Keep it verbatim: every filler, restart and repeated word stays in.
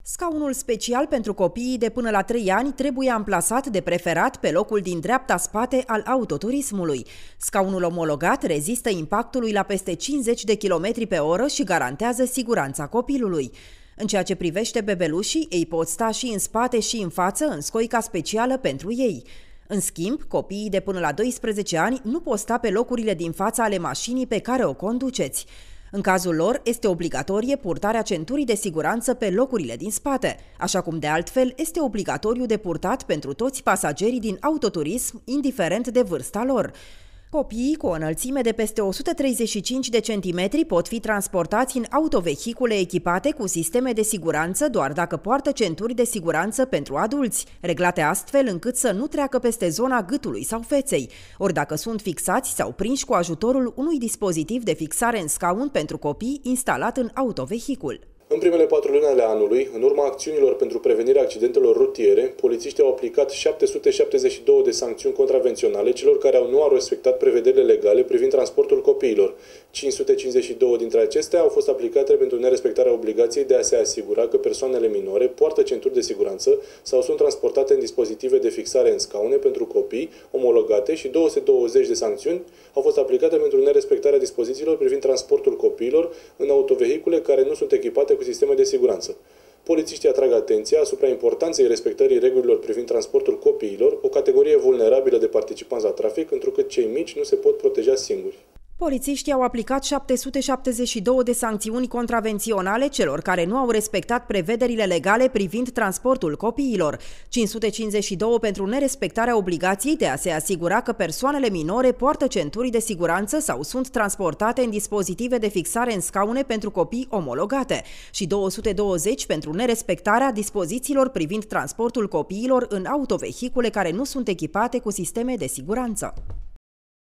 Scaunul special pentru copiii de până la trei ani trebuie amplasat de preferat pe locul din dreapta spate al autoturismului. Scaunul omologat rezistă impactului la peste cincizeci de kilometri pe oră și garantează siguranța copilului. În ceea ce privește bebelușii, ei pot sta și în spate și în față în scoica specială pentru ei. În schimb, copiii de până la doisprezece ani nu pot sta pe locurile din fața ale mașinii pe care o conduceți. În cazul lor, este obligatorie purtarea centurii de siguranță pe locurile din spate, așa cum de altfel este obligatoriu de purtat pentru toți pasagerii din autoturism, indiferent de vârsta lor. Copiii cu o înălțime de peste o sută treizeci și cinci de centimetri pot fi transportați în autovehicule echipate cu sisteme de siguranță doar dacă poartă centuri de siguranță pentru adulți, reglate astfel încât să nu treacă peste zona gâtului sau feței, ori dacă sunt fixați sau prinși cu ajutorul unui dispozitiv de fixare în scaun pentru copii instalat în autovehicul. În primele patru luni ale anului, în urma acțiunilor pentru prevenirea accidentelor rutiere, polițiștii au aplicat șapte sute șaptezeci și două de sancțiuni contravenționale celor care nu au respectat prevederile legale privind transportul copiilor. cinci sute cincizeci și două dintre acestea au fost aplicate pentru nerespectarea obligației de a se asigura că persoanele minore poartă centuri de siguranță sau sunt transportate în dispozitive de fixare în scaune pentru copii omologate și două sute douăzeci de sancțiuni au fost aplicate pentru nerespectarea dispozițiilor privind transportul copiilor în autovehicule care nu sunt echipate cu sisteme de siguranță. Polițiștii atrag atenția asupra importanței respectării regulilor privind transportul copiilor, o categorie vulnerabilă de participanți la trafic, întrucât cei mici nu se pot proteja singuri. Polițiștii au aplicat șapte sute șaptezeci și două de sancțiuni contravenționale celor care nu au respectat prevederile legale privind transportul copiilor, cinci sute cincizeci și două pentru nerespectarea obligației de a se asigura că persoanele minore poartă centuri de siguranță sau sunt transportate în dispozitive de fixare în scaune pentru copii omologate și două sute douăzeci pentru nerespectarea dispozițiilor privind transportul copiilor în autovehicule care nu sunt echipate cu sisteme de siguranță.